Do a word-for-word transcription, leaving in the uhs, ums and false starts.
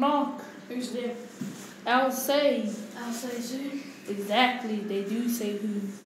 Mark. Who's there? I'll say. I'll say soon. Exactly, they do say who.